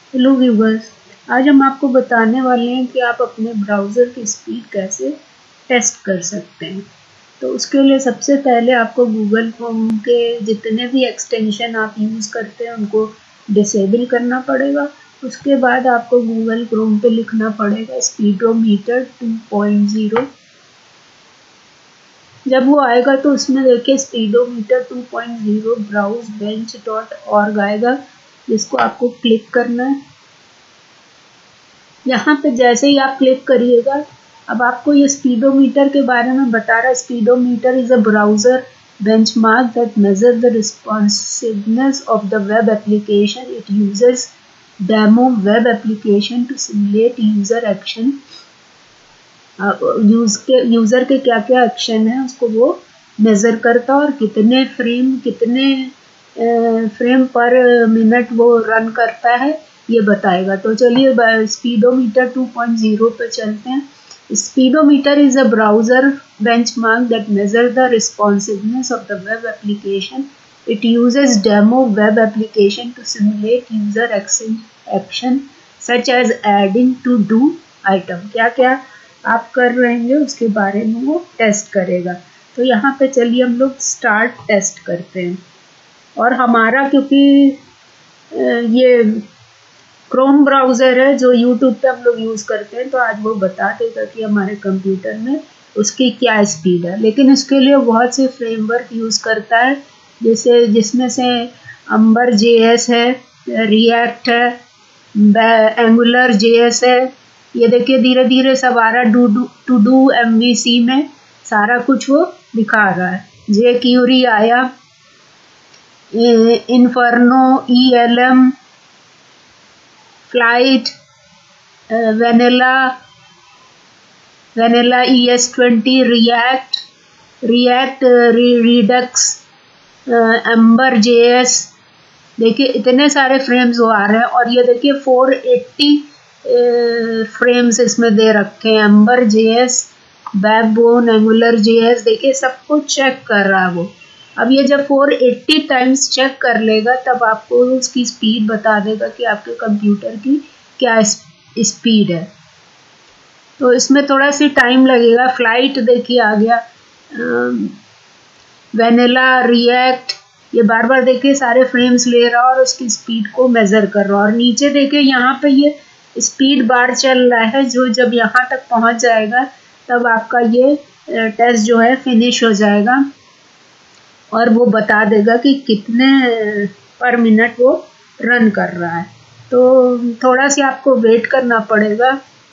Hello viewers, आज हम आपको बताने वाले हैं कि आप अपने ब्राउज़र की स्पीड कैसे टेस्ट कर सकते हैं। तो उसके लिए सबसे पहले आपको गूगल क्रोम के जितने भी एक्सटेंशन आप यूज़ करते हैं उनको डिसेबल करना पड़ेगा। उसके बाद आपको गूगल क्रोम पे लिखना पड़ेगा स्पीडोमीटर 2.0। जब वो आएगा तो उसमें देखिए स्पीडोमीटर 2.0 browsebench.org आएगा, जिसको आपको क्लिक करना है। यहाँ पे जैसे ही आप क्लिक करिएगा, अब आपको ये स्पीडोमीटर के बारे में बता रहा है। Speedometer is a browser benchmark that measure the responsiveness of the web application. It uses demo web application to simulate user action. User के क्या क्या एक्शन है उसको वो मेजर करता और कितने फ्रेम पर मिनट वो रन करता है ये बताएगा। तो चलिए स्पीडोमीटर 2.0 पे चलते हैं। Speedometer is a browser benchmark that measure the responsiveness of the web application. It uses demo web application to simulate user action such as adding to do item. क्या क्या आप कर रहे हैं उसके बारे में वो टेस्ट करेगा। तो यहाँ पे चलिए हम लोग स्टार्ट टेस्ट करते हैं। और हमारा क्योंकि ये क्रोम ब्राउज़र है जो यूट्यूब पे हम लोग यूज़ करते हैं, तो आज वो बता देगा कि हमारे कंप्यूटर में उसकी क्या स्पीड है। लेकिन उसके लिए बहुत से फ्रेमवर्क यूज़ करता है, जैसे जिसमें से अम्बर JS है, रिएक्ट है, एंगुलर JS है। ये देखिए धीरे धीरे सब आ रहा है। टू डू MVC में सारा कुछ वो दिखा रहा है। jQuery आया, Inferno, ELM, Flight, vanilla ES20, React Redux, Ember JS। देखिए इतने सारे फ्रेम्स वो आ रहे हैं। और ये देखिए 480 फ्रेम्स इसमें दे रखे हैं। Ember JS, Backbone, Angular JS, देखिए सब कुछ चेक कर रहा है वो। अब ये जब 480 टाइम्स चेक कर लेगा तब आपको उसकी स्पीड बता देगा कि आपके कंप्यूटर की क्या स्पीड है। तो इसमें थोड़ा सी टाइम लगेगा। फ्लाइट देखिए आ गया, वेनिला, रिएक्ट, ये बार बार देखिए सारे फ्रेम्स ले रहा और उसकी स्पीड को मेज़र कर रहा। और नीचे देखिए यहाँ पे ये स्पीड बार चल रहा है, जो जब यहाँ तक पहुँच जाएगा तब आपका ये टेस्ट जो है फिनिश हो जाएगा और वो बता देगा कि कितने पर मिनट वो रन कर रहा है। तो थोड़ा सा आपको वेट करना पड़ेगा।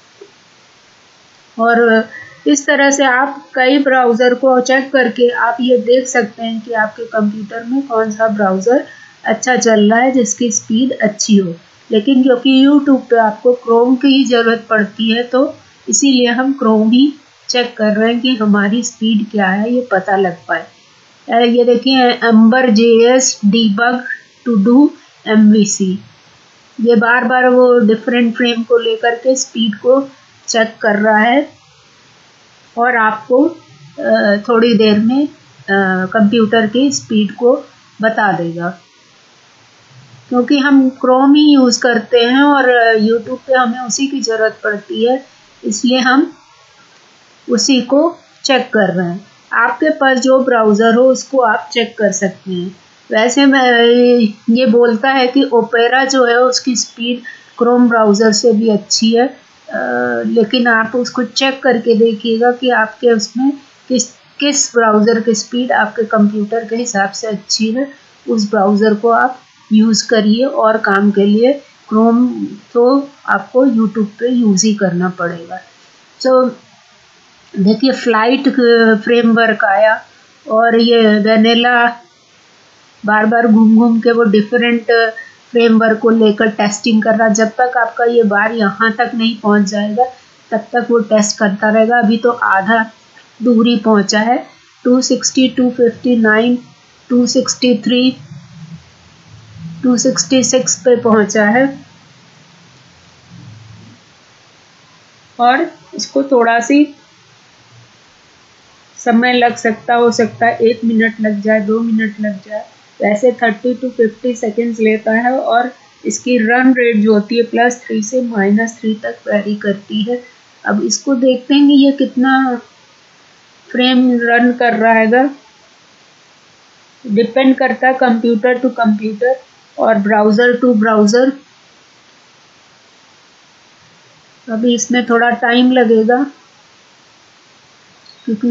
और इस तरह से आप कई ब्राउज़र को चेक करके आप ये देख सकते हैं कि आपके कंप्यूटर में कौन सा ब्राउज़र अच्छा चल रहा है जिसकी स्पीड अच्छी हो। लेकिन क्योंकि यूट्यूब पे आपको क्रोम की ही ज़रूरत पड़ती है, तो इसीलिए हम क्रोम ही चेक कर रहे हैं कि हमारी स्पीड क्या है ये पता लग पाए। ये देखिए Ember JS debug to do MVC। ये बार बार वो डिफरेंट फ्रेम को लेकर के स्पीड को चेक कर रहा है और आपको थोड़ी देर में कंप्यूटर की स्पीड को बता देगा। क्योंकि हम क्रोम ही यूज़ करते हैं और यूट्यूब पे हमें उसी की ज़रूरत पड़ती है, इसलिए हम उसी को चेक कर रहे हैं। आपके पास जो ब्राउज़र हो उसको आप चेक कर सकते हैं। वैसे मैं ये बोलता है कि ओपेरा जो है उसकी स्पीड क्रोम ब्राउज़र से भी अच्छी है, लेकिन आप उसको चेक करके देखिएगा कि आपके उसमें किस ब्राउज़र की स्पीड आपके कंप्यूटर के हिसाब से अच्छी है। उस ब्राउज़र को आप यूज़ करिए और काम के लिए क्रोम तो आपको यूट्यूब पे यूज़ ही करना पड़ेगा। तो देखिए फ्लाइट फ्रेमवर्क आया और ये वेनिला बार बार घूम घूम के वो डिफरेंट फ्रेमवर्क को लेकर टेस्टिंग कर रहा। जब तक आपका ये बार यहाँ तक नहीं पहुँच जाएगा तब तक वो टेस्ट करता रहेगा। अभी तो आधा दूरी पहुँचा है, 260, 259, 263, 266 पे पहुँचा है। और इसको थोड़ा सी समय लग सकता, हो सकता है 1 मिनट लग जाए, 2 मिनट लग जाए। वैसे 30 to 50 सेकेंड्स लेता है और इसकी रन रेट जो होती है +3 से -3 तक वेरी करती है। अब इसको देखते हैं कि ये कितना फ्रेम रन कर रहा है। डिपेंड करता है कंप्यूटर टू कंप्यूटर और ब्राउज़र टू ब्राउज़र। अभी इसमें थोड़ा टाइम लगेगा क्योंकि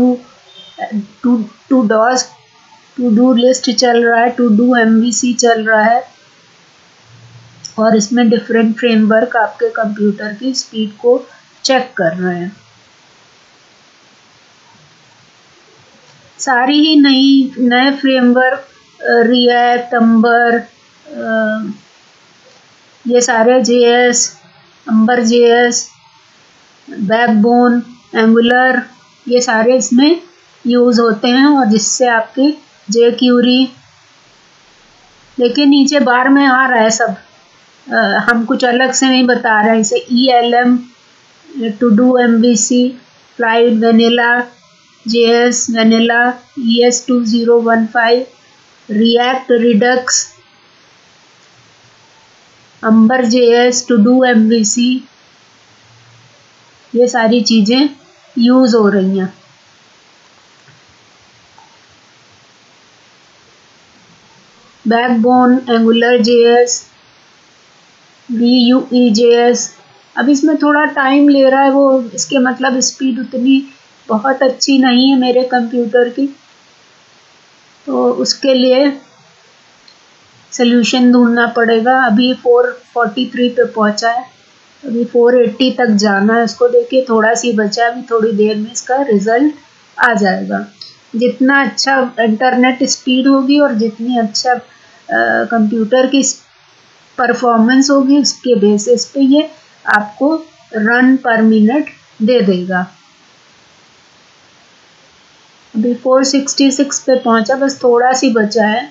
टू डू लिस्ट चल रहा है, टू डू MVC चल रहा है और इसमें डिफरेंट फ्रेमवर्क आपके कंप्यूटर की स्पीड को चेक कर रहे हैं। सारी ही नए फ्रेमवर्क रिएक्ट, अम्बर, ये सारे JS, Ember JS, Backbone, Angular, ये सारे इसमें यूज़ होते हैं और जिससे आपकी jQuery, देखिए नीचे बार में आ रहा है सब। हम कुछ अलग से नहीं बता रहे हैं। इसे ELM, to do MVC, flight, vanilla JS, vanilla, ES2015, React, Redux, Ember JS, to do MVC, ये सारी चीज़ें यूज़ हो रही हैं। Backbone, Angular JS, VUE JS। अब इसमें थोड़ा टाइम ले रहा है, वो इसके मतलब स्पीड उतनी बहुत अच्छी नहीं है मेरे कंप्यूटर की, तो उसके लिए सल्यूशन ढूंढना पड़ेगा। अभी 443 पे पहुंचा है, अभी 480 तक जाना है। इसको देखिए थोड़ा सी बचा, अभी थोड़ी देर में इसका रिजल्ट आ जाएगा। जितना अच्छा इंटरनेट स्पीड होगी और जितनी अच्छा कंप्यूटर की परफॉर्मेंस होगी उसके बेसिस पे ये आपको रन पर मिनट दे देगा। अभी 466 पे पहुंचा, बस थोड़ा सी बचा है,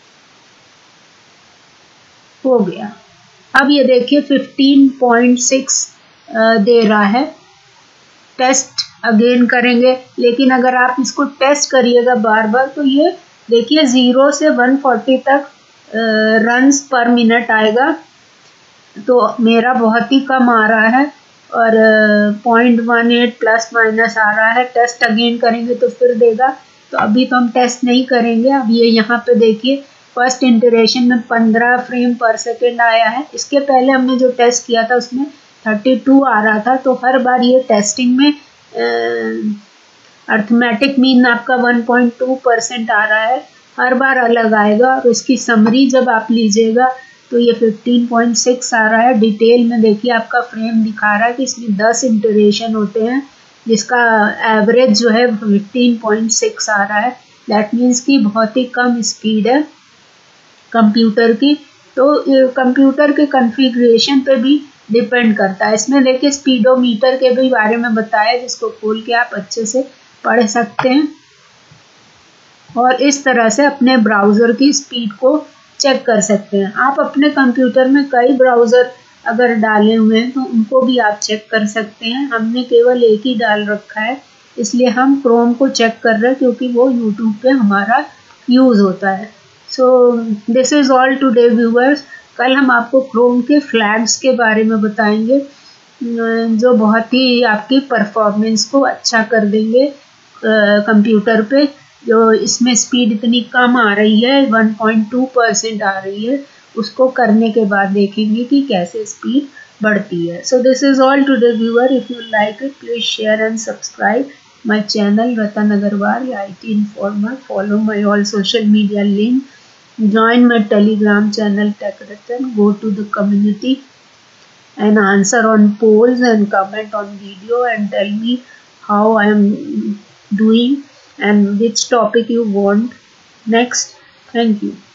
हो गया। अब ये देखिए 15.6 दे रहा है। टेस्ट अगेन करेंगे, लेकिन अगर आप इसको टेस्ट करिएगा बार बार तो ये देखिए 0 से 140 तक रन्स पर मिनट आएगा, तो मेरा बहुत ही कम आ रहा है और 0.18 प्लस माइनस आ रहा है। टेस्ट अगेन करेंगे तो फिर देगा, तो अभी तो हम टेस्ट नहीं करेंगे। अब ये यहाँ पे देखिए फर्स्ट इंटरेक्शन में 15 फ्रेम पर सेकेंड आया है। इसके पहले हमने जो टेस्ट किया था उसमें 32 आ रहा था, तो हर बार ये टेस्टिंग में अर्थमेटिक मीन आपका 1.2% आ रहा है, हर बार अलग आएगा। और इसकी समरी जब आप लीजिएगा तो ये 15.6 आ रहा है। डिटेल में देखिए आपका फ्रेम दिखा रहा है कि इसमें 10 इंटरेक्शन होते हैं, जिसका एवरेज जो है 15.6 आ रहा है। दैट मीन्स कि बहुत ही कम स्पीड है कंप्यूटर की। तो कंप्यूटर के कॉन्फ़िगरेशन पे भी डिपेंड करता है। इसमें देखिए स्पीडोमीटर के भी बारे में बताया, जिसको खोल के आप अच्छे से पढ़ सकते हैं और इस तरह से अपने ब्राउज़र की स्पीड को चेक कर सकते हैं। आप अपने कंप्यूटर में कई ब्राउज़र अगर डाले हुए हैं तो उनको भी आप चेक कर सकते हैं। हमने केवल एक ही डाल रखा है, इसलिए हम क्रोम को चेक कर रहे हैं क्योंकि वो यूट्यूब पे हमारा यूज़ होता है। So this is all today viewers. कल हम आपको क्रोम के फ्लैग्स के बारे में बताएंगे जो बहुत ही आपकी परफॉर्मेंस को अच्छा कर देंगे कंप्यूटर पे। जो इसमें स्पीड इतनी कम आ रही है, 1.2% आ रही है, उसको करने के बाद देखेंगे कि कैसे स्पीड बढ़ती है। So this is all today viewer. If you like it please share and subscribe my channel Ratan Agarwal IT Informer. Follow my all social media link. Join my Telegram channel Tech Ratan. Go to the community and answer on polls and comment on video and tell me how I am doing and which topic you want next. Thank you.